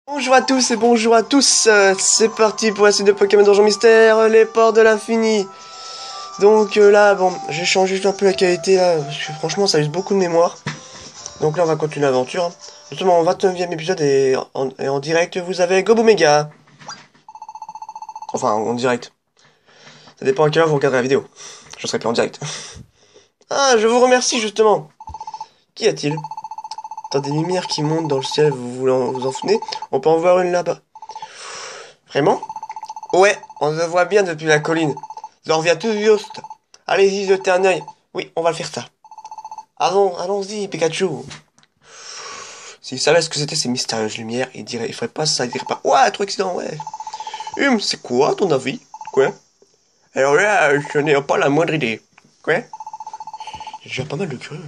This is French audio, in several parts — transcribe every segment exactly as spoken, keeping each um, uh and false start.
Bonjour à tous et bonjour à tous, euh, c'est parti pour la suite de Pokémon Donjon Mystère, les ports de l'infini. Donc euh, là, bon, j'ai changé juste un peu la qualité là, parce que franchement ça use beaucoup de mémoire. Donc là on va continuer l'aventure. Hein. Justement, au vingt-neuvième épisode et en, et en direct, vous avez Gobomega. Enfin, en direct. Ça dépend à quelle heure vous regardez la vidéo. Je serai plus en direct. Ah, je vous remercie justement. Qu'y a-t-il? T'as des lumières qui montent dans le ciel, vous voulez en, vous en souvenez? On peut en voir une là-bas. Vraiment? Ouais, on se voit bien depuis la colline. Ça revient tout juste. Allez-y, jetez un œil. Oui, on va le faire ça. Allons, allons-y, Pikachu. S'il savait ce que c'était ces mystérieuses lumières, il dirait, il ferait pas ça, il dirait pas, ouais, trop accident, ouais. Hum, c'est quoi ton avis? Quoi? Alors là, je n'ai pas la moindre idée. Quoi? J'ai déjà pas mal de curieux.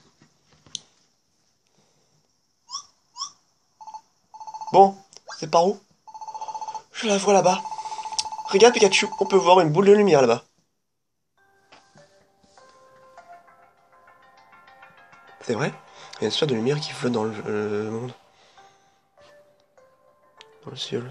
Bon, c'est par où? Je la vois là-bas. Regarde Pikachu, on peut voir une boule de lumière là-bas. C'est vrai? Il y a une sphère de lumière qui flotte dans le, euh, le monde. Dans le ciel.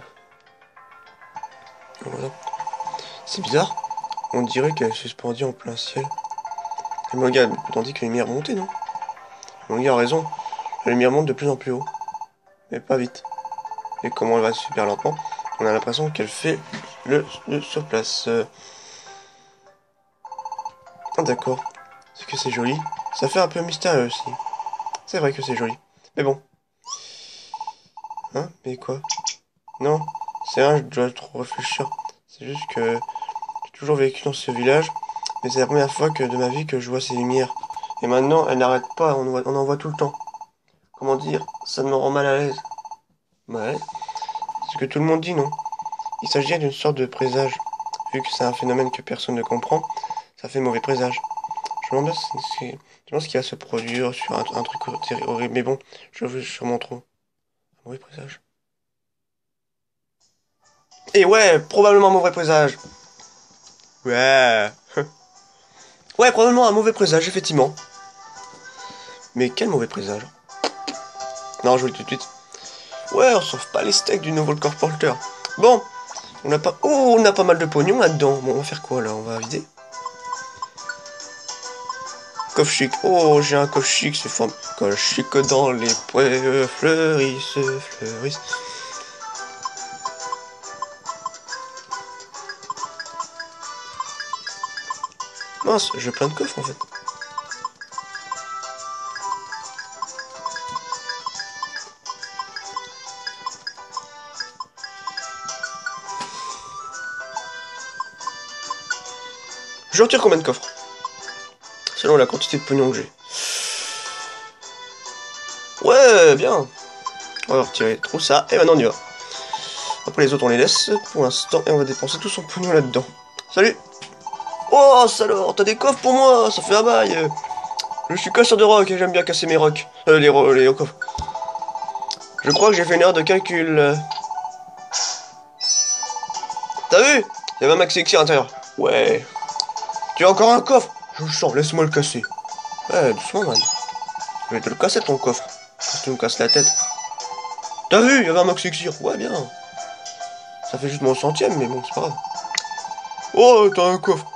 Voilà. C'est bizarre. On dirait qu'elle est suspendue en plein ciel. Et mon gars, tandis que la lumière montait, non? Mon gars a raison. La lumière monte de plus en plus haut. Mais pas vite. Et comment elle va super lentement, on a l'impression qu'elle fait le, le sur place. Euh... Ah, d'accord. C'est que c'est joli. Ça fait un peu mystérieux aussi. C'est vrai que c'est joli. Mais bon. Hein? Mais quoi? Non. C'est vrai, je dois trop réfléchir. C'est juste que j'ai toujours vécu dans ce village. Mais c'est la première fois que de ma vie que je vois ces lumières. Et maintenant, elles n'arrêtent pas. On, voit, on en voit tout le temps. Comment dire? Ça me rend mal à l'aise. Ouais. C'est ce que tout le monde dit, non? Il s'agit d'une sorte de présage. Vu que c'est un phénomène que personne ne comprend, ça fait mauvais présage. Je me demande si, je demande ce qui va se produire sur un, un truc horrible. Mais bon, je veux sûrement trop. Un mauvais présage. Et ouais, probablement un mauvais présage. Ouais. Ouais, probablement un mauvais présage, effectivement. Mais quel mauvais présage? Non, je vous le dis tout de suite. Ouais, on sauve pas les steaks du nouveau corps porteur. Bon, on a pas... Oh, on a pas mal de pognon là-dedans. Bon, on va faire quoi, là? On va vider. Coffre chic. Oh, j'ai un coffre chic, c'est formidable. Coffre chic dans les poils fleurissent, fleurissent. Mince, j'ai plein de coffres en fait. Je retire combien de coffres? Selon la quantité de pognon que j'ai. Ouais, bien. On va retirer trop ça, et maintenant on y va. Après les autres on les laisse pour l'instant, et on va dépenser tout son pognon là-dedans. Salut. Oh, salaud, t'as des coffres pour moi, ça fait un bail. Je suis casseur de rocs et j'aime bien casser mes rocs. Euh, les, ro les coffres. Je crois que j'ai fait une erreur de calcul. T'as vu? Il y avait un maxi elixir à l'intérieur. Ouais. Tu as encore un coffre? Je le sens, laisse-moi le casser. Ouais, doucement, man. Je vais te le casser, ton coffre. Parce que tu me casses la tête. T'as vu? Il y avait un maxi elixir. Ouais, bien. Ça fait juste mon centième, mais bon, c'est pas grave. Oh, t'as un coffre.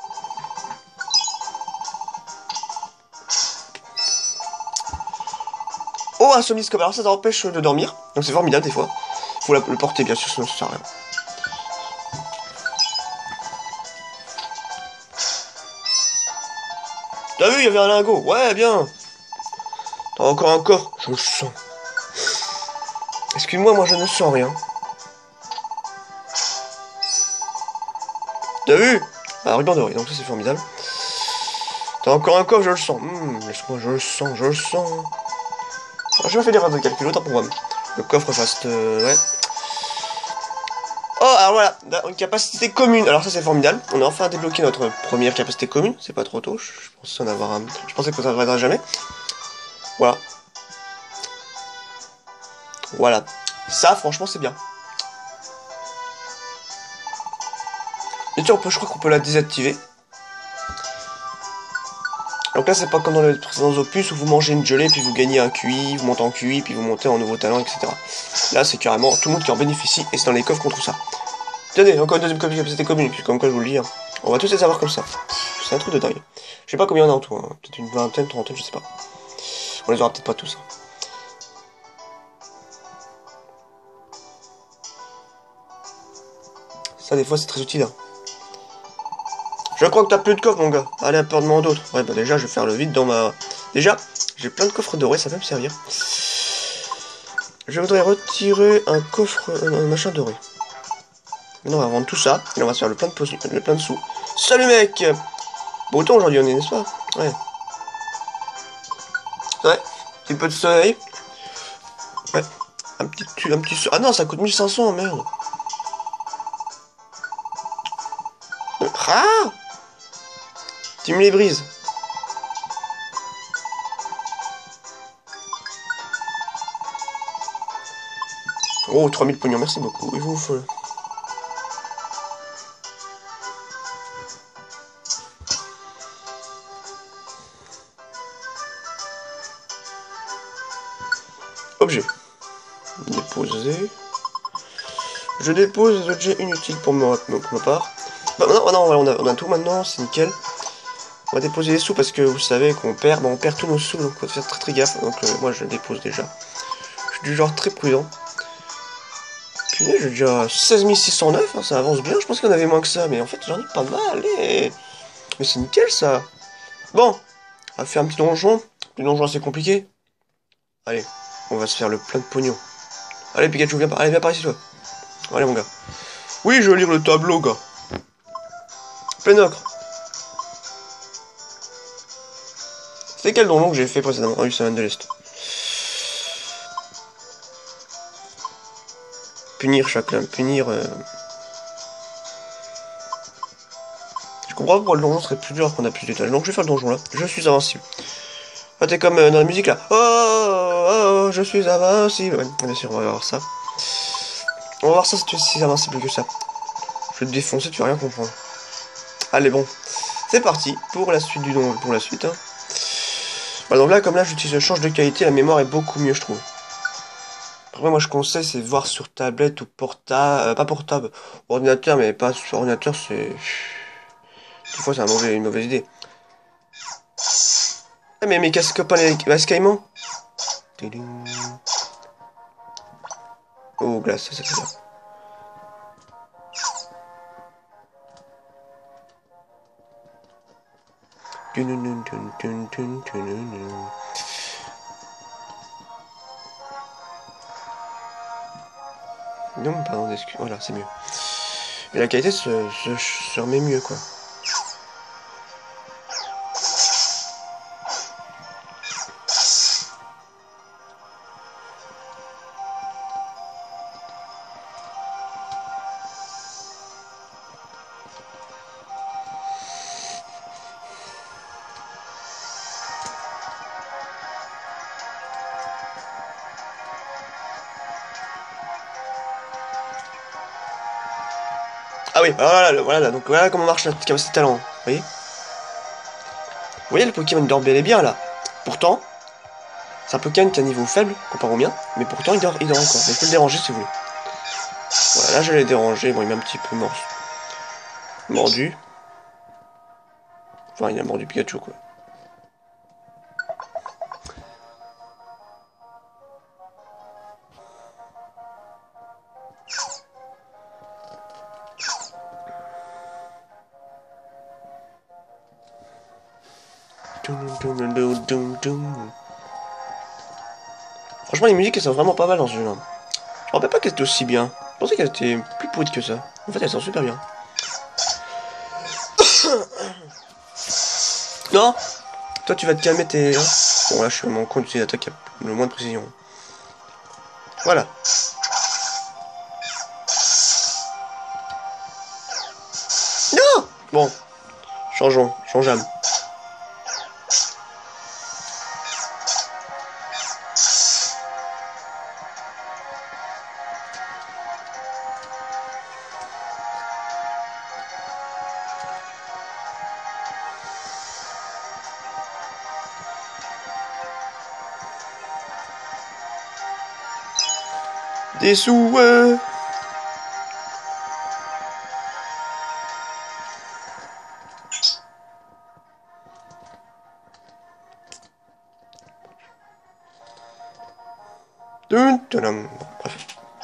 Oh, un somniscope. Alors ça, ça empêche de dormir. Donc c'est formidable, des fois. Faut la, le porter, bien sûr, sinon ça sert à rien. T'as vu, il y avait un lingot. Ouais, bien. T'as encore un coffre. Je le sens. Excuse-moi, moi je ne sens rien. T'as vu? Ah, ruban doré, donc ça c'est formidable. T'as encore un coffre, je le sens. Mmh, laisse-moi, je le sens, je le sens. Alors, je vais faire des erreurs de calcul, autant pour moi. Le coffre reste... Euh, ouais. Oh, alors voilà, une capacité commune. Alors ça c'est formidable. On a enfin débloqué notre première capacité commune. C'est pas trop tôt. Je pensais en avoir un... Je pensais que ça ne s'arrêtera jamais. Voilà. Voilà. Ça, franchement, c'est bien. Bien sûr, on peut, je crois qu'on peut la désactiver. Donc là, c'est pas comme dans les précédents opus où vous mangez une gelée, puis vous gagnez un Q I, vous montez en Q I, puis vous montez en nouveau talent, et cetera. Là, c'est carrément tout le monde qui en bénéficie, et c'est dans les coffres qu'on trouve ça. Tenez, encore une deuxième copie de capacité commune, puis comme quoi je vous le dis, hein. On va tous les avoir comme ça. C'est un truc de dingue. Je sais pas combien il y en a en tout, hein. Peut-être une vingtaine, trentaine, je sais pas. On les aura peut-être pas tous. Hein. Ça, des fois, c'est très utile. Hein. Je crois que t'as plus de coffres, mon gars. Allez, apporte-moi d'autres. Ouais, bah déjà, je vais faire le vide dans ma... Déjà, j'ai plein de coffres dorés, ça va me servir. Je voudrais retirer un coffre... un machin doré. Maintenant, on va vendre tout ça. Et on va se faire le plein de, le plein de sous. Salut, mec. Bon temps aujourd'hui, on est, n'est-ce pas? Ouais. Ouais. Petit peu de soleil. Ouais. Un petit... Un petit... Ah non, ça coûte mille cinq cents, merde. Ah! Tu me les brises. Oh, trois mille pognons, merci beaucoup. Et vous, folle. Objet. Déposer. Je dépose les objets inutiles pour ma, pour ma part. Bah, non, non, on a, on a tout maintenant, c'est nickel. On va déposer les sous parce que vous savez qu'on perd, bah, on perd tous nos sous, donc on va faire très très gaffe. Donc euh, moi je dépose déjà. Je suis du genre très prudent. Punaise, j'ai déjà seize mille six cent neuf, hein, ça avance bien. Je pense qu'il y en avait moins que ça, mais en fait j'en ai pas mal. Et... Mais c'est nickel ça. Bon, on va faire un petit donjon. Un petit donjon assez compliqué. Allez, on va se faire le plein de pognon. Allez Pikachu, viens par, allez, viens par ici toi. Allez mon gars. Oui, je veux lire le tableau, gars. Plein ocre. C'est quel donjon que j'ai fait précédemment? Ah oui, c'est de l'Est. Punir chacun, punir... Euh... Je comprends pas pourquoi le donjon serait plus dur qu'on a plus d'étages. Donc je vais faire le donjon là. Je suis invincible. Ah, t'es comme euh, dans la musique là. Oh, oh, oh, je suis invincible. Ouais, bien sûr, on va voir ça. On va voir ça si tu es si invincible que ça. Je vais te défoncer, tu vas rien comprendre. Allez, bon. C'est parti pour la suite du donjon. Pour la suite, hein. Voilà, donc là, comme là, j'utilise le change de qualité, la mémoire est beaucoup mieux, je trouve. Après, moi, je conseille, c'est voir sur tablette ou portable. Euh, pas portable, ordinateur, mais pas sur ordinateur, c'est. Des fois, c'est un mauvais, une mauvaise idée. Ah, mais mes casques copains, les Vascaïmans. Oh, glace, ça, ça, ça. Non, pardon, excuse. Voilà, c'est mieux. Et la qualité se, se, se remet mieux, quoi. Ah oui, voilà, voilà, donc voilà comment marche notre capacité de talent. Vous voyez Vous voyez le Pokémon dort bel et bien là. Pourtant, c'est un Pokémon qui a un niveau faible comparé au mien, mais pourtant il dort, il dort encore. Mais je peux le déranger si vous voulez. Voilà, là je l'ai dérangé, bon il m'a un petit peu mort. Mordu. Enfin, il a mordu Pikachu quoi. Franchement, les musiques elles sont vraiment pas mal dans ce jeu-là. Je me rappelle pas qu'elles étaient aussi bien. Je pensais qu'elles étaient plus pourries que ça. En fait, elles sont super bien. Non. Toi, tu vas te calmer tes... Bon, là, je suis vraiment con d'utiliser l'attaque à le moins de précision. Voilà. Non. Bon. Changeons. Changeons. Des sous, euh... Dun, dun, dun. Bon, bref.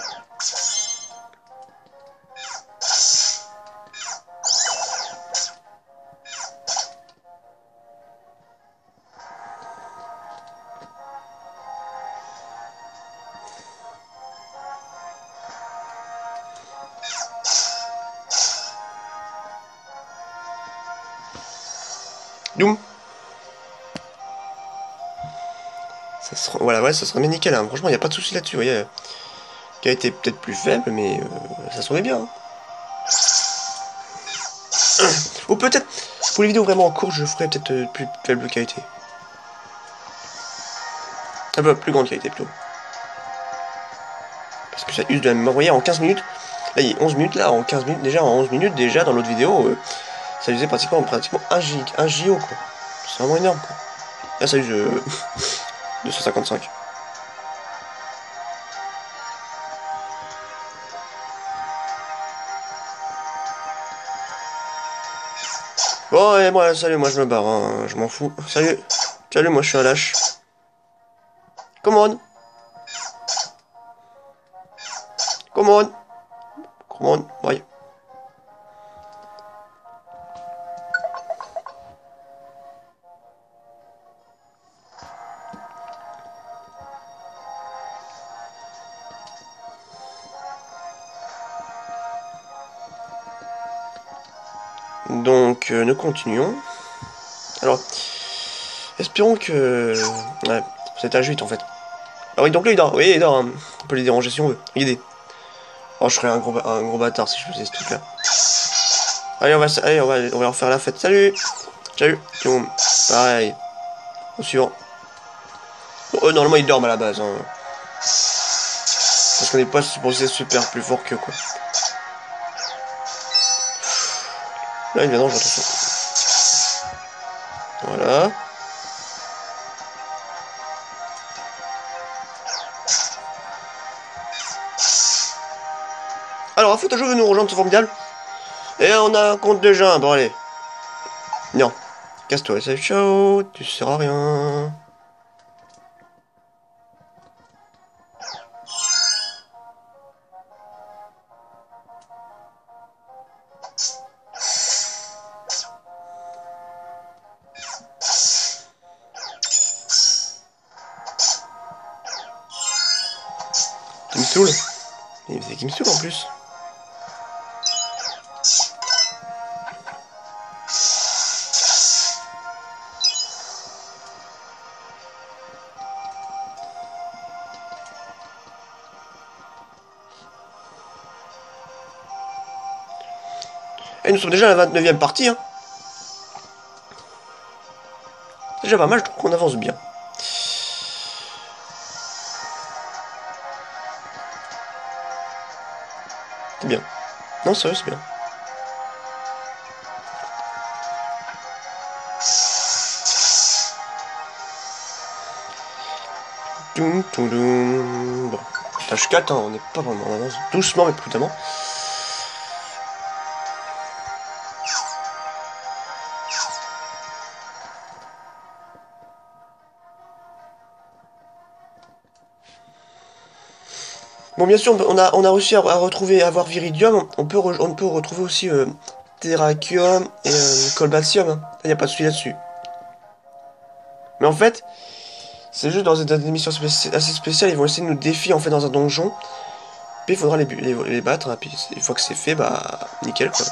Doum. Ça sera... Voilà, ouais, ça sera bien nickel, hein. Franchement, il n'y a pas de souci là-dessus, vous voyez. Qui a été peut-être plus faible, mais euh, ça sonnait bien. Hein. Ou peut-être, pour les vidéos vraiment en cours, je ferai peut-être euh, plus faible qualité. Un peu plus grande qualité, plutôt. Parce que ça use de la mémoire. Vous voyez, en quinze minutes, là, il y a onze minutes, là, en quinze minutes, déjà, en onze minutes, déjà, dans l'autre vidéo, euh, ça usait pratiquement, pratiquement un gig, un giga, quoi. C'est vraiment énorme, quoi. Là, ça use euh, deux cent cinquante-cinq. Bon, et moi, salut, moi je me barre, hein, je m'en fous. Salut, salut, moi je suis un lâche. Come on. Come on. Come on, bye. Donc, euh, nous continuons. Alors, espérons que... Ouais, c'est à huit en fait. Ah oui, donc là il dort, oui il dort, hein. On peut les déranger si on veut, regardez. Oh, je serais un gros, un gros bâtard si je faisais ce truc là. Allez, on va, allez, on va, on va leur faire la fête, salut. Salut, boum. Pareil. Au suivant. Bon, eux, normalement ils dorment à la base, hein. Parce qu'on n'est pas supposé super plus fort que quoi. Là il vient dangereux, attention. Voilà. Alors, un footage veut nous rejoindre, c'est formidable. Et on a un compte déjà, bon allez. Non. Casse-toi, c'est ciao, tu sers à rien. Qui me saoule. C'est qui me saoule en plus. Et nous sommes déjà à la vingt-neuvième partie. Hein. C'est déjà pas mal, je trouve qu'on avance bien. C'est bien. Non, sérieux, c'est bien. Toum, toum, toum. Bon, tâche quatre, hein, on n'est pas vraiment en avance. Doucement, mais prudemment. Bon, bien sûr, on a, on a réussi à, à retrouver, à avoir Viridium. On peut, re, on peut retrouver aussi euh, Terrakium et euh, Colbatium. Hein. Il n'y a pas de souci là-dessus. Mais en fait, c'est juste dans des missions spéci assez spéciales. Ils vont essayer de nous défier en fait dans un donjon. Puis il faudra les, les, les battre. Hein. Puis une fois que c'est fait, bah nickel quoi.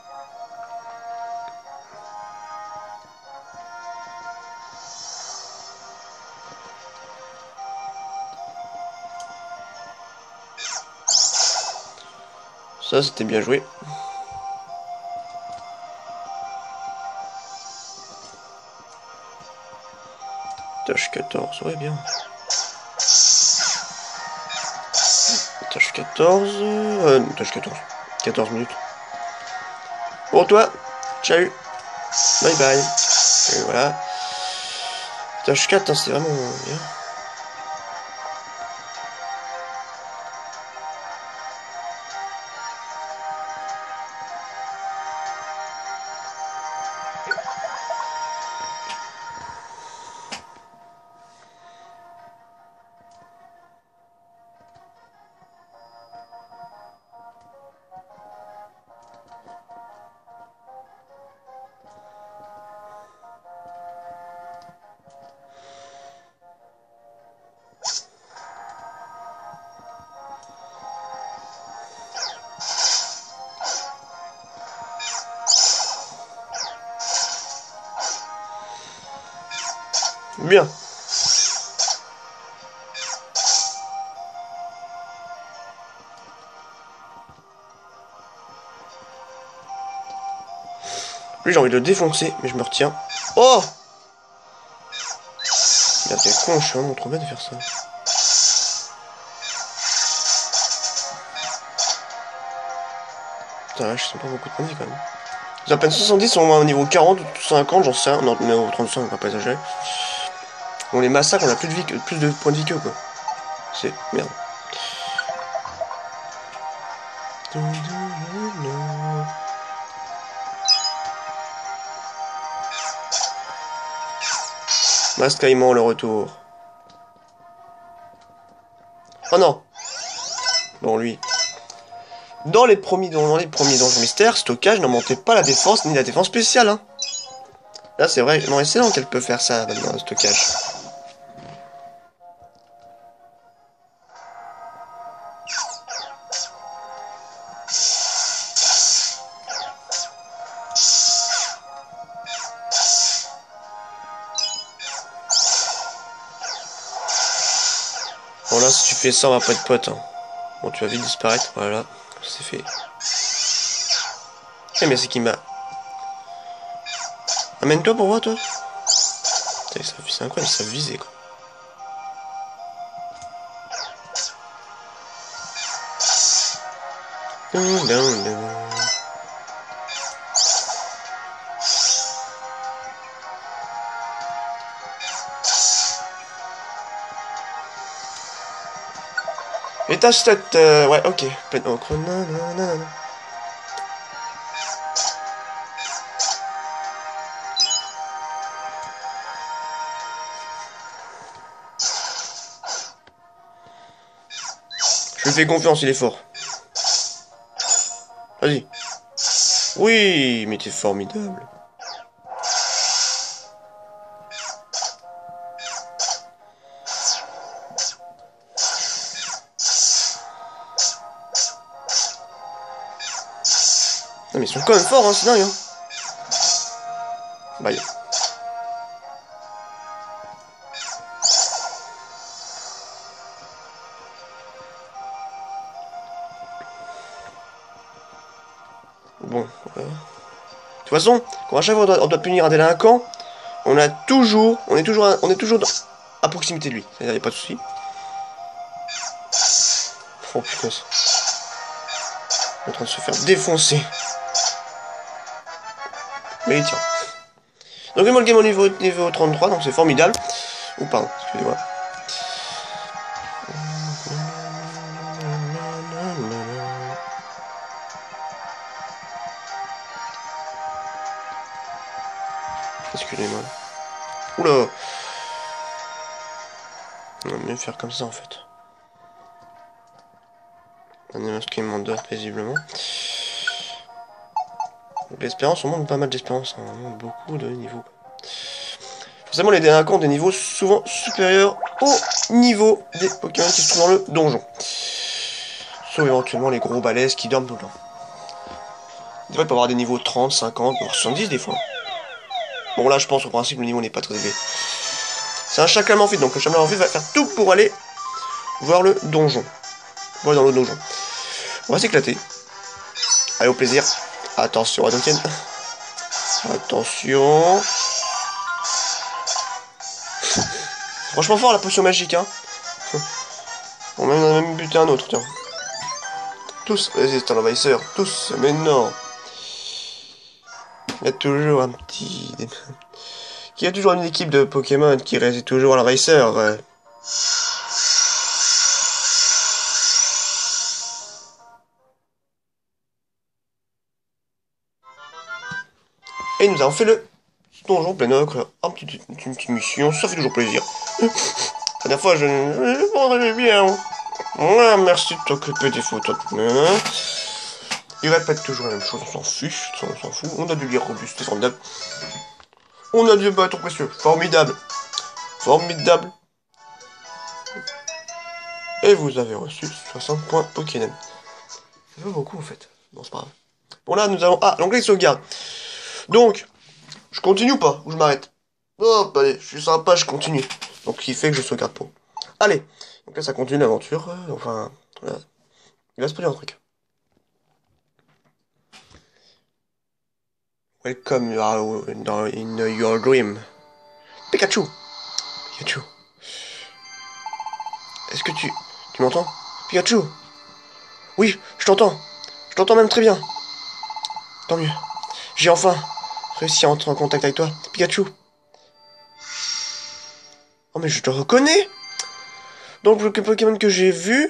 Ça, c'était bien joué. Tâche quatorze, ouais, bien. Tâche quatorze... Euh, tâche quatorze. quatorze minutes. Bon, toi, ciao. Bye bye. Et voilà. Tâche quatre, hein, c'est vraiment bien. Bien. Lui, j'ai envie de le défoncer, mais je me retiens. Oh! Là, t'es con, je suis vraiment trop bête de faire ça. Putain, là, je sens pas beaucoup de points de vie quand même. J'ai à peine soixante-dix, on va au niveau quarante ou cinquante, j'en sais rien. Non, mais au trente-cinq, on va pas exagérer. On les massacre, on a plus de vie que, plus de points de vie que quoi. C'est merde. Masque Caïman, le retour. Oh non. Bon, lui. Dans les premiers, dans les premiers donjons mystères, stockage n'augmentait pas la défense ni la défense spéciale. Hein. Là, c'est vrai, non, excellent qu'elle peut faire ça maintenant, le stockage. Bon, là, si tu fais ça, on va pas être potes. Hein. Bon, tu vas vite disparaître, voilà. C'est fait. Eh, mais c'est qui m'a... Amène-toi pour voir, toi. C'est incroyable, ça visait, quoi. Dun, dun, dun. Étage sept, euh, ouais, ok. Plein encre, nanana. Je lui fais confiance, il est fort. Vas-y. Oui, mais t'es formidable. Non mais ils sont quand même forts, hein, c'est dingue. Hein. Bye. Bon. Euh... De toute façon, quand à chaque fois on doit, on doit punir un délinquant, on a toujours, on est toujours, on est toujours dans, à proximité de lui. C'est-à-dire, y a pas de souci. Oh putain. On est en train de se faire défoncer. Mais tiens. Donc moi le game au niveau, niveau trente-trois, donc c'est formidable. Ou pardon, excusez-moi. Excusez-moi. Oula. On va mieux faire comme ça en fait. Un élément qui m'endort paisiblement. L'espérance, on monte pas mal d'espérance, hein. On monte beaucoup de niveaux. Forcément, les délinquants ont des niveaux souvent supérieurs au niveau des Pokémon qui se trouvent dans le donjon. Sauf éventuellement les gros balaises qui dorment tout le temps. Des fois, il peut avoir des niveaux trente, cinquante, voire soixante-dix des fois. Bon, là, je pense au principe, le niveau n'est pas très élevé. C'est un chacal amphibies, donc le chacal amphibies va faire tout pour aller voir le donjon. Voir dans le donjon. On va s'éclater. Allez, au plaisir. Attention, attention. Attention. Franchement fort la potion magique, hein. On a même buté un autre, tiens. Tous résistent à l'envahisseur. Tous, mais non. Il y a toujours un petit... Il y a toujours une équipe de Pokémon qui résiste toujours à l'envahisseur. Euh. Et nous avons fait le donjon plein ocre. Un petit, une petite mission, ça fait toujours plaisir. La dernière fois, je ne prendrais bien. Ouais, merci de t'occuper des photos. Il répète toujours la même chose, on s'en fiche, on s'en fout. On a du lire robuste, c'est formidable. On a du bâton précieux, formidable. Formidable. Et vous avez reçu soixante points Pokémon. Ça fait beaucoup en fait. Bon, c'est pas grave. Bon, là, nous avons. Ah, l'onglet de sauvegarde. Donc, je continue ou pas? Ou je m'arrête? Bon, bah, allez, je suis sympa, je continue. Donc il fait que je sauvegarde pour. Allez, donc là ça continue l'aventure. euh, Enfin, voilà. Il va se produire un truc. Welcome you are in your dream. Pikachu! Pikachu. Est-ce que tu... Tu m'entends? Pikachu! Oui, je t'entends. Je t'entends même très bien. Tant mieux. J'ai enfin réussi à entrer en contact avec toi. Pikachu. Oh mais je te reconnais! Donc le Pokémon que j'ai vu...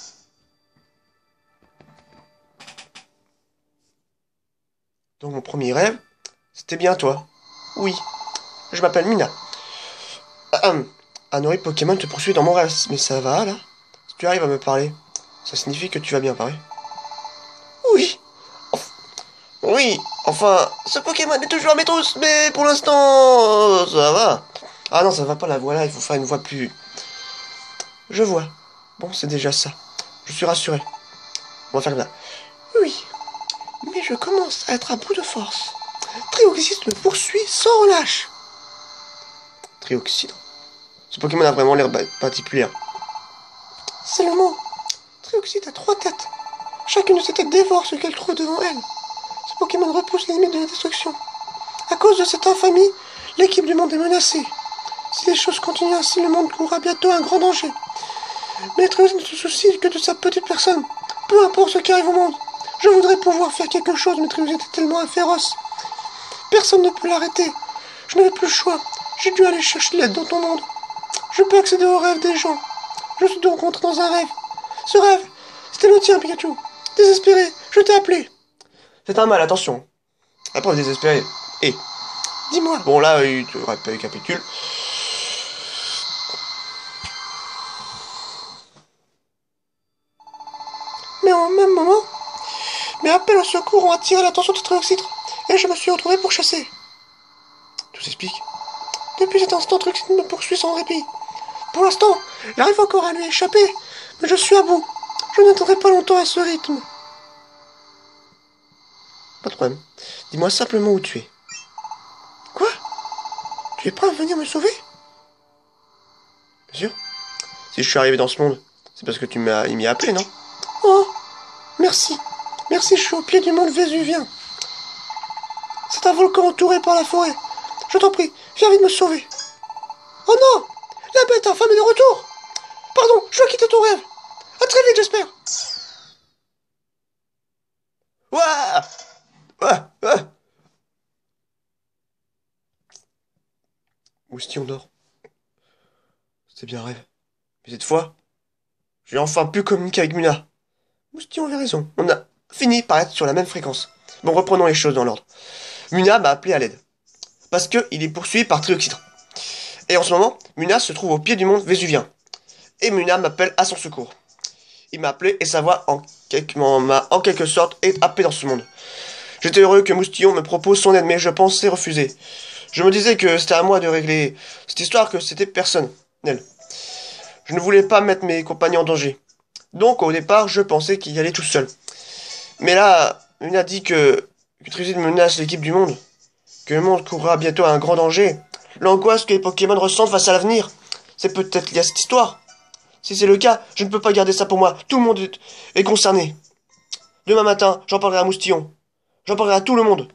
Donc mon premier rêve, c'était bien toi. Oui, je m'appelle Mina. Ahem. Un horrible Pokémon te poursuit dans mon rêve. Mais ça va là? Si tu arrives à me parler, ça signifie que tu vas bien parler. Oui. Enf- Oui, enfin, ce Pokémon est toujours à mes trousses, mais pour l'instant, euh, ça va. Ah non, ça va pas la voix là, il faut faire une voix plus... Je vois. Bon, c'est déjà ça. Je suis rassuré. On va faire là. Oui, mais je commence à être à bout de force. Trioxys me poursuit sans relâche. Trioxyd. Ce Pokémon a vraiment l'air particulier. C'est le mot. Trioxyd a trois têtes. Chacune de ces têtes dévore ce qu'elle trouve devant elle. Ce Pokémon repousse les limites de la destruction. À cause de cette infamie, l'équipe du monde est menacée. Si les choses continuent ainsi, le monde courra bientôt un grand danger. Mais Trioxyd ne se soucie que de sa petite personne. Peu importe ce qui arrive au monde. Je voudrais pouvoir faire quelque chose, mais Trioxyd est tellement féroce. Personne ne peut l'arrêter. Je n'avais plus le choix. J'ai dû aller chercher l'aide dans ton monde. Je peux accéder aux rêves des gens. Je suis donc rentré dans un rêve. Ce rêve, c'était le tien, Pikachu. Désespéré, je t'ai appelé. C'est un mal, attention. Après, désespéré. Et, dis-moi. Bon, là, il te récapitule. Mais en même moment, mes appels au secours ont attiré l'attention de Trioxyd, et je me suis retrouvé pour chasser. Tout s'explique. Depuis cet instant, Trioxyd me poursuit sans répit. Pour l'instant, j'arrive encore à lui échapper, mais je suis à bout. Je n'attendrai pas longtemps à ce rythme. Pas de problème. Dis-moi simplement où tu es. Quoi? Tu es prêt à venir me sauver? Bien sûr. Si je suis arrivé dans ce monde, c'est parce que tu m'as m'y as appelé, non? Oh, merci. Merci, je suis au pied du mont Vésuvien. C'est un volcan entouré par la forêt. Je t'en prie, viens vite me sauver. Oh non! La bête infâme est de retour! Pardon, je dois quitter ton rêve. À très vite, j'espère. Ouah! Ouah! Ouah! Moustillon dort. C'était bien un rêve. Mais cette fois, j'ai enfin pu communiquer avec Muna. Moustillon avait raison. On a fini par être sur la même fréquence. Bon, reprenons les choses dans l'ordre. Muna m'a appelé à l'aide. Parce qu'il est poursuivi par Trioxyd. Et en ce moment, Muna se trouve au pied du mont Vésuvien. Et Muna m'appelle à son secours. Il m'a appelé et sa voix en quelque, m'a en quelque sorte happé dans ce monde. J'étais heureux que Moustillon me propose son aide, mais je pensais refuser. Je me disais que c'était à moi de régler cette histoire, que c'était personnel. Je ne voulais pas mettre mes compagnons en danger. Donc au départ, je pensais qu'il y allait tout seul. Mais là, Muna dit que, que Trioxyd menace l'équipe du monde, que le monde courra bientôt à un grand danger. L'angoisse que les Pokémon ressentent face à l'avenir, c'est peut-être lié à cette histoire. Si c'est le cas, je ne peux pas garder ça pour moi. Tout le monde est, est concerné. Demain matin, j'en parlerai à Moustillon. J'en parlerai à tout le monde.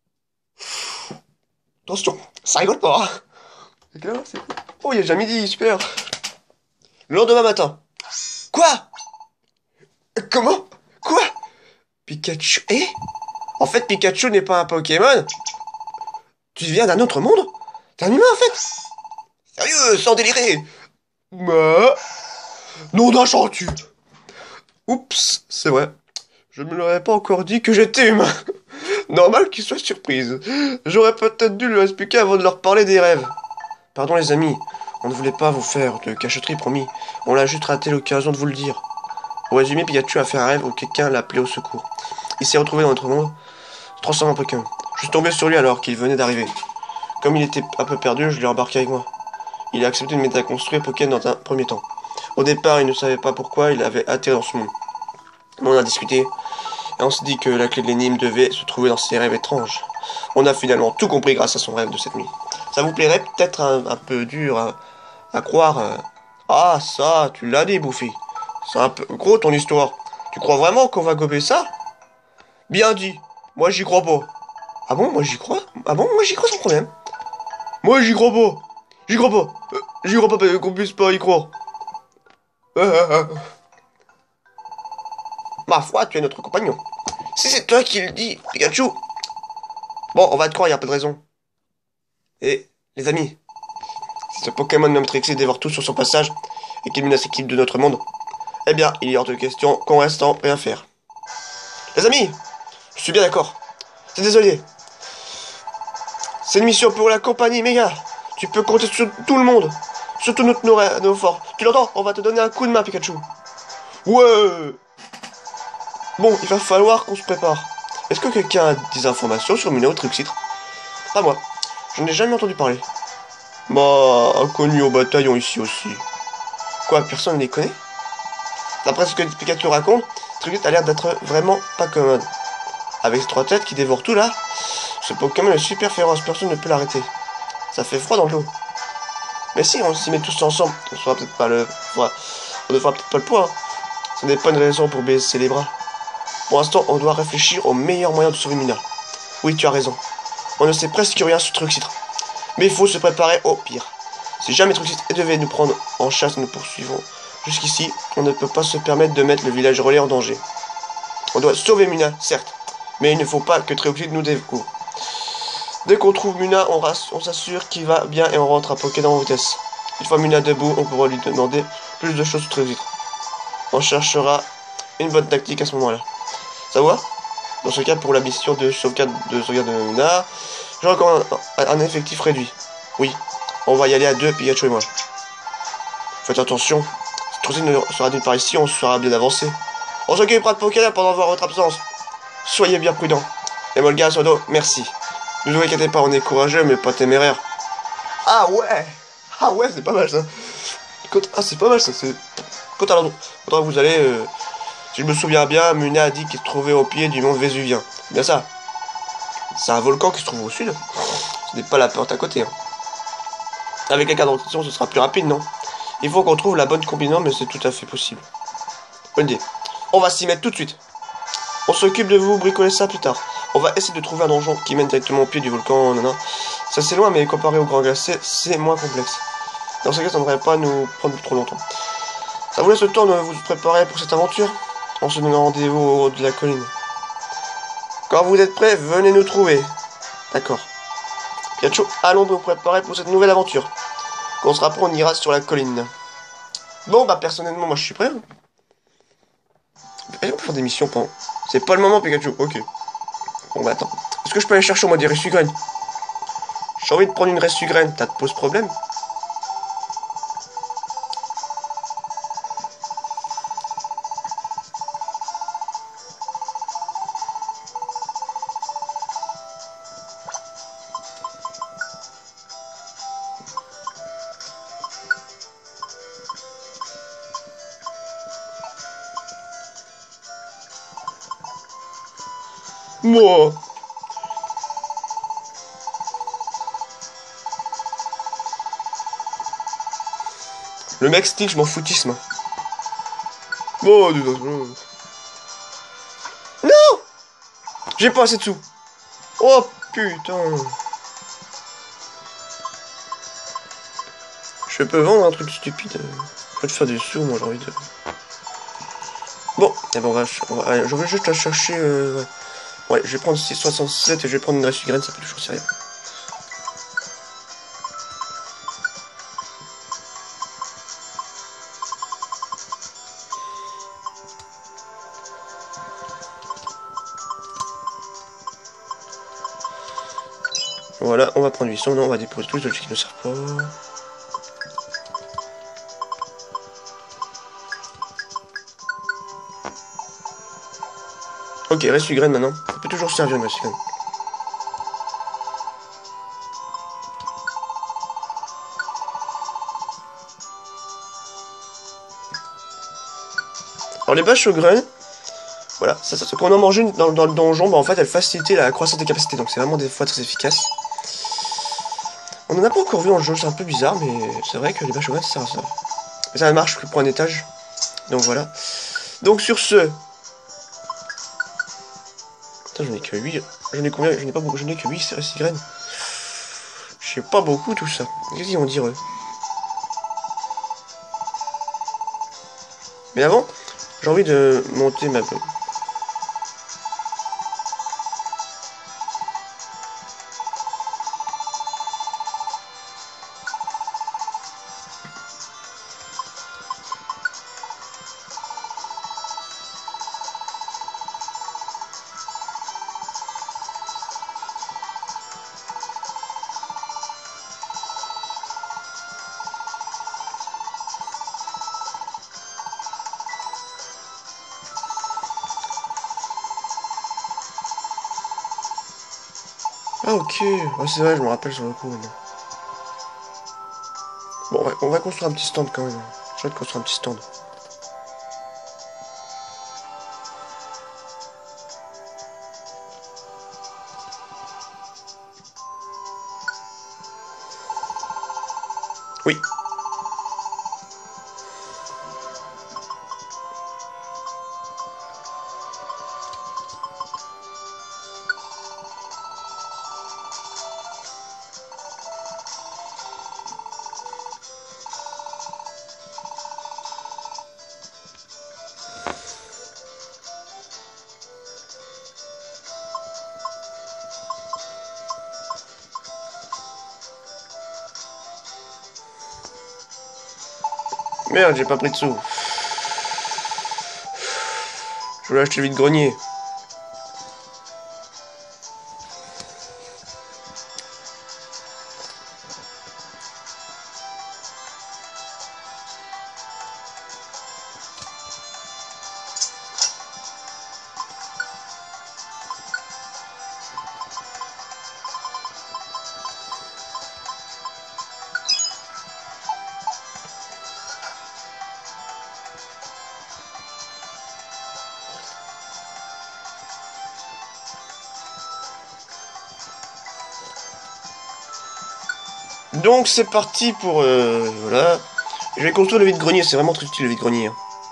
Attention, ça rigole pas. Hein. C'est clair, c'est... Oh, il est déjà midi, super. Le lendemain matin. Quoi? Comment? Quoi? Pikachu... Eh? En fait, Pikachu n'est pas un Pokémon. Tu viens d'un autre monde? T'es un humain, en fait? Sérieux, sans délirer. Bah... Nom d'un chantu. Oups, c'est vrai. Je ne me l'aurais pas encore dit que j'étais humain. Normal qu'il soit surprise. J'aurais peut-être dû lui expliquer avant de leur parler des rêves. Pardon les amis, on ne voulait pas vous faire de cachotterie, promis. On l'a juste raté l'occasion de vous le dire. Pour résumer, Pikachu a fait un rêve où quelqu'un l'a appelé au secours. Il s'est retrouvé dans notre monde, transformé en Pokémon. Je suis tombé sur lui alors qu'il venait d'arriver. Comme il était un peu perdu, je l'ai embarqué avec moi. Il a accepté de m'aider à construire Pokémon dans un premier temps. Au départ, il ne savait pas pourquoi il avait atterri dans ce monde. On a discuté, et on s'est dit que la clé de l'énigme devait se trouver dans ses rêves étranges. On a finalement tout compris grâce à son rêve de cette nuit. Ça vous plairait peut-être un, un peu dur à, à croire. euh. Ah, ça, tu l'as dit, Bouffi. C'est un peu gros ton histoire. Tu crois vraiment qu'on va gober ça? Bien dit. Moi, j'y crois pas. Ah bon, moi j'y crois? Ah bon, moi j'y crois sans problème. Moi j'y crois pas. J'y crois pas. Euh, j'y crois pas parce qu'on puisse pas y croire. Euh, euh, euh. Ma foi, tu es notre compagnon. Si c'est toi qui le dis, Pikachu. Bon, on va te croire, y a pas de raison. Et, les amis, si ce Pokémon nommé Trixie dévore tout sur son passage et qu'il menace l'équipe de notre monde, eh bien, il est hors de question qu'on reste sans rien faire. Les amis, je suis bien d'accord. C'est désolé. C'est une mission pour la compagnie, méga. Tu peux compter sur tout le monde. Surtout notre, nos, nos forts. Tu l'entends? On va te donner un coup de main, Pikachu. Ouais. Bon, il va falloir qu'on se prépare. Est-ce que quelqu'un a des informations sur Munna ou Trixie? Pas moi. Je n'ai jamais entendu parler. Bah, inconnu au bataillon ici aussi. Quoi, personne ne les connaît? D'après ce que Pikachu raconte, Trixie a l'air d'être vraiment pas commode. Avec ses trois têtes qui dévorent tout là, ce Pokémon est super féroce, personne ne peut l'arrêter. Ça fait froid dans le dos. Mais si on s'y met tous ensemble, on ne fera peut-être pas le poids. On ne fera peut-être pas le poids. Hein. Ce n'est pas une raison pour baisser les bras. Pour l'instant, on doit réfléchir au meilleur moyen de sauver Munna. Oui, tu as raison. On ne sait presque rien sur Truxit. Mais il faut se préparer au pire. Si jamais Truxit devait nous prendre en chasse, nous poursuivons. Jusqu'ici, on ne peut pas se permettre de mettre le village relais en danger. On doit sauver Munna, certes. Mais il ne faut pas que Truxit nous découvre. Dès qu'on trouve Munna, on, on s'assure qu'il va bien et on rentre à Pokémon en vitesse. Une fois Munna debout, on pourra lui demander plus de choses très vite. On cherchera une bonne tactique à ce moment-là. Ça va? Dans ce cas, pour la mission de sauvegarde de, sauvegarde de Munna, j'ai encore un, un, un effectif réduit. Oui, on va y aller à deux, Pikachu et moi. Faites attention. Si Truxit ne sera nulle part ici, on sera bien avancé. On s'occupera de Pokémon pendant votre absence. Soyez bien prudents. Et Molga, Sodo, merci. Ne vous inquiétez pas, on est courageux, mais pas téméraire. Ah ouais. Ah ouais, c'est pas mal ça. Ah, c'est pas mal ça. C'est... Quand alors, quand vous allez... Euh... Si je me souviens bien, Munna a dit qu'il se trouvait au pied du mont Vésuvien. C'est bien ça. C'est un volcan qui se trouve au sud. Ce n'est pas la porte à côté. Hein. Avec la carte d'orientation, ce sera plus rapide, non? Il faut qu'on trouve la bonne combinaison, mais c'est tout à fait possible. Bonne idée. On va s'y mettre tout de suite. On s'occupe de vous bricoler ça plus tard. On va essayer de trouver un donjon qui mène directement au pied du volcan. Nana. Ça c'est loin, mais comparé au grand glacé, c'est moins complexe. Dans ce cas, ça ne devrait pas nous prendre trop longtemps. Ça vous laisse le temps de vous préparer pour cette aventure. On se donne rendez-vous au haut de la colline. Quand vous êtes prêts, venez nous trouver. D'accord. Pikachu, allons nous préparer pour cette nouvelle aventure. Quand on sera prêt, on ira sur la colline. Bon, bah personnellement, moi je suis prêt. Et on peut faire des missions pendant... C'est pas le moment, Pikachu. Ok. Bon, bah attends. Est-ce que je peux aller chercher au moins des ressugraines? J'ai envie de prendre une ressugraine. Ça te pose problème? Moi. Le mec stick, je m'en foutisme. Bon, non. J'ai pas assez de sous. Oh putain. Je peux vendre un truc stupide. Je peux te faire des sous, moi j'ai envie de... Bon, et bon, on va, on va, allez, je vais juste à chercher... Euh, ouais. Ouais, je vais prendre six soixante-sept et je vais prendre une ressugraine, ça peut toujours servir. Voilà, on va prendre huit cents, non, on va déposer tous les objets qui ne servent pas. Ok, ressugraine maintenant. Ça peut toujours servir une ressugraine. Alors les bâches aux graines, voilà, ça, ça, quand on en mange une dans, dans le donjon, bah en fait elle facilitait la croissance des capacités, donc c'est vraiment des fois très efficace. On en a pas encore vu dans le jeu, c'est un peu bizarre, mais c'est vrai que les bâches au ça sert à ça. Mais ça marche que pour un étage. Donc voilà. Donc sur ce... Putain, j'en ai que huit. J'en ai combien? J'en ai pas beaucoup, j'en ai que huit, c'est six graines. Je sais pas beaucoup tout ça. Qu'est-ce qu'ils vont dire eux? Mais avant, j'ai envie de monter ma... Ah ok, ouais, c'est vrai, je me rappelle sur le coup. Non. Bon, on va, on va construire un petit stand quand même. Je vais construire un petit stand. Oui. Merde, j'ai pas pris de sous. Je voulais acheter le vide-grenier. Donc c'est parti pour... Euh, voilà. Je vais construire le vide-grenier, c'est vraiment très utile le vide-grenier. Hein.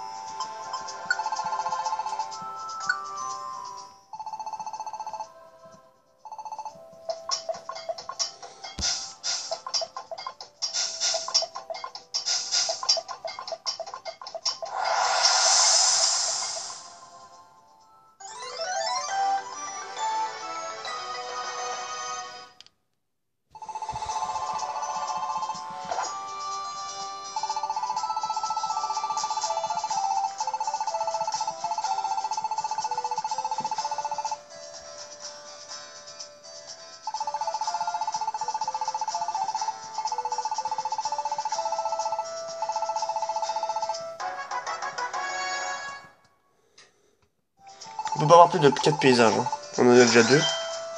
On peut pas avoir plus de quatre paysages. Hein. On en a déjà deux.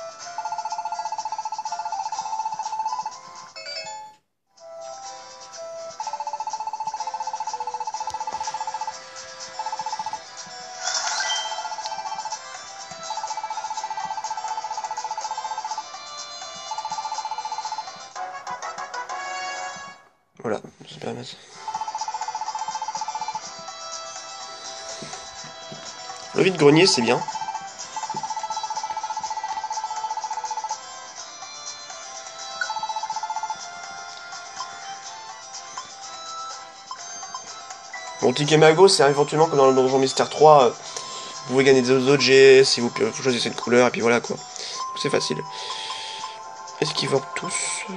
Voilà, c'est pas mal. Le vide-grenier, c'est bien. Bon, Ticket Mago, c'est éventuellement comme dans le Donjon Mystère trois. Euh, vous pouvez gagner des objets si vous, vous choisissez une couleur, et puis voilà quoi. C'est facile. Est-ce qu'ils vont tous euh...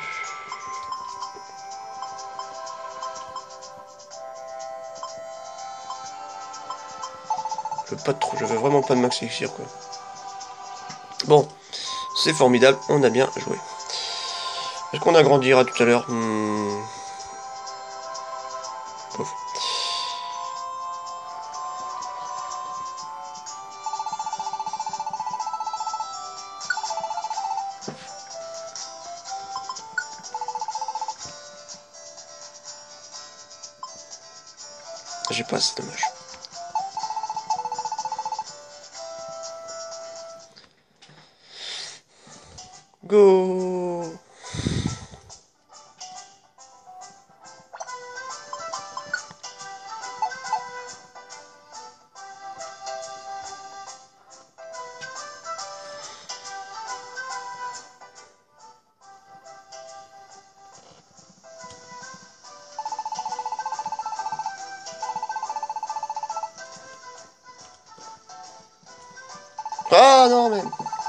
Je veux pas trop, je veux vraiment pas de max élixir quoi. Bon, c'est formidable, on a bien joué. Est-ce qu'on agrandira tout à l'heure hmm... J'ai pas, c'est dommage. Go! Ah non, mais...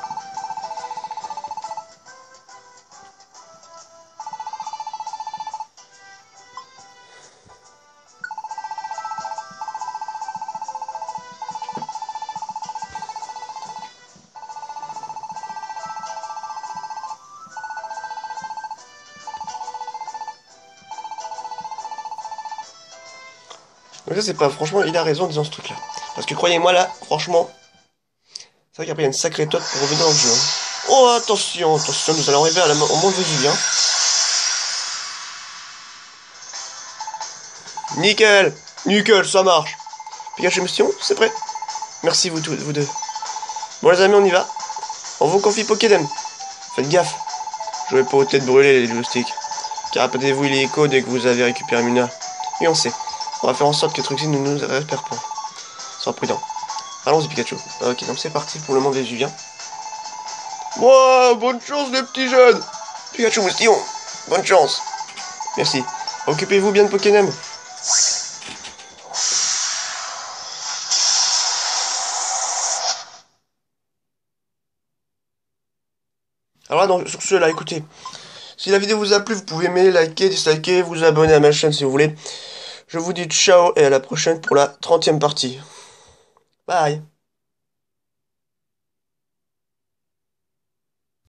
Donc ça, c'est pas... Franchement, il a raison en disant ce truc-là. Parce que croyez-moi, là, franchement... C'est vrai qu'après, il y a une sacrée tote pour revenir dans le jeu. Hein. Oh, attention, attention, nous allons arriver à la... au monde Vésuvien. Nickel. Nickel, ça marche. Pikachu Mission, c'est prêt? Merci, vous tous, vous deux. Bon, les amis, on y va. On vous confie Pokédem. Faites gaffe. Je vais pas aux têtes brûlées, les joysticks. Car rappelez-vous, il est écho dès que vous avez récupéré Muna. Et on sait. On va faire en sorte que Truxie ne nous repère pas. Sois prudent. Allons-y, Pikachu. Ok, donc c'est parti pour le monde Vésuvien. Wow, bonne chance, les petits jeunes. Pikachu Moustillon, bonne chance. Merci. Occupez-vous bien de Pokémon. Alors là, donc, sur ce, là, écoutez. Si la vidéo vous a plu, vous pouvez aimer, liker, disliker, vous abonner à ma chaîne si vous voulez. Je vous dis ciao et à la prochaine pour la trentième partie. Bye.